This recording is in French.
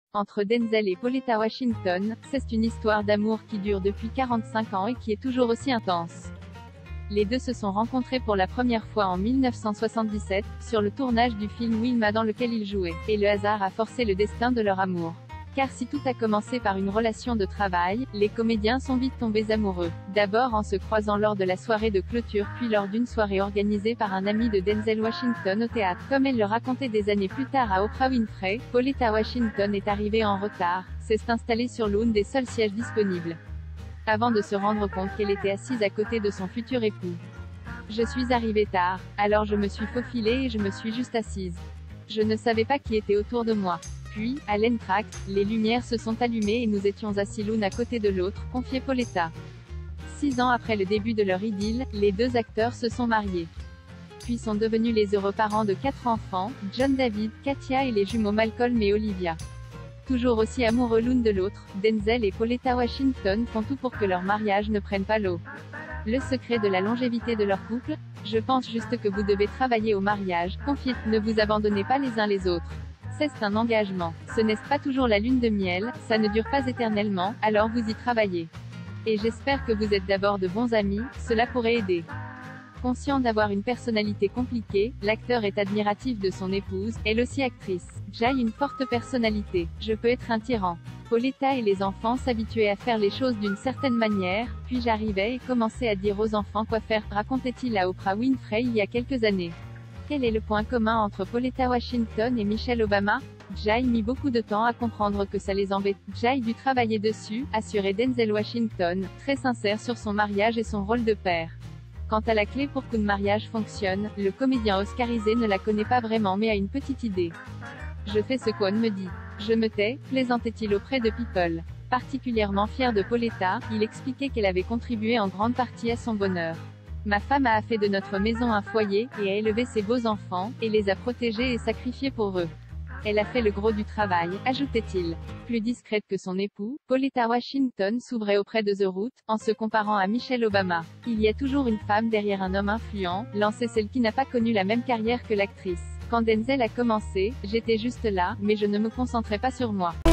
Entre Denzel et Pauletta Washington, c'est une histoire d'amour qui dure depuis 45 ans et qui est toujours aussi intense. Les deux se sont rencontrés pour la première fois en 1977, sur le tournage du film Wilma dans lequel ils jouaient, et le hasard a forcé le destin de leur amour. Car si tout a commencé par une relation de travail, les comédiens sont vite tombés amoureux. D'abord en se croisant lors de la soirée de clôture puis lors d'une soirée organisée par un ami de Denzel Washington au théâtre. Comme elle le racontait des années plus tard à Oprah Winfrey, Pauletta Washington est arrivée en retard, s'est installée sur l'une des seuls sièges disponibles. Avant de se rendre compte qu'elle était assise à côté de son futur époux. Je suis arrivée tard, alors je me suis faufilée et je me suis juste assise. Je ne savais pas qui était autour de moi. Puis, à l'entracte, les lumières se sont allumées et nous étions assis l'une à côté de l'autre, confiait Pauletta. 6 ans après le début de leur idylle, les deux acteurs se sont mariés. Puis sont devenus les heureux parents de 4 enfants, John David, Katia et les jumeaux Malcolm et Olivia. Toujours aussi amoureux l'une de l'autre, Denzel et Pauletta Washington font tout pour que leur mariage ne prenne pas l'eau. Le secret de la longévité de leur couple? Je pense juste que vous devez travailler au mariage, confiez, ne vous abandonnez pas les uns les autres. C'est un engagement. Ce n'est pas toujours la lune de miel, ça ne dure pas éternellement, alors vous y travaillez. Et j'espère que vous êtes d'abord de bons amis, cela pourrait aider. Conscient d'avoir une personnalité compliquée, l'acteur est admiratif de son épouse, elle aussi actrice. J'ai une forte personnalité. Je peux être un tyran. Pauletta et les enfants s'habituaient à faire les choses d'une certaine manière, puis j'arrivais et commençais à dire aux enfants quoi faire, racontait-il à Oprah Winfrey il y a quelques années. Quel est le point commun entre Pauletta Washington et Michelle Obama? J'ai mis beaucoup de temps à comprendre que ça les embête. J'ai dû travailler dessus, assurait Denzel Washington, très sincère sur son mariage et son rôle de père. Quant à la clé pour qu'un mariage fonctionne, le comédien oscarisé ne la connaît pas vraiment mais a une petite idée. Je fais ce qu'on me dit. Je me tais, plaisantait-il auprès de People. Particulièrement fier de Pauletta, il expliquait qu'elle avait contribué en grande partie à son bonheur. Ma femme a fait de notre maison un foyer, et a élevé ses beaux enfants, et les a protégés et sacrifiés pour eux. Elle a fait le gros du travail, ajoutait-il. Plus discrète que son époux, Pauletta Washington s'ouvrait auprès de The Root, en se comparant à Michelle Obama. Il y a toujours une femme derrière un homme influent, lançait celle qui n'a pas connu la même carrière que l'actrice. Quand Denzel a commencé, j'étais juste là, mais je ne me concentrais pas sur moi.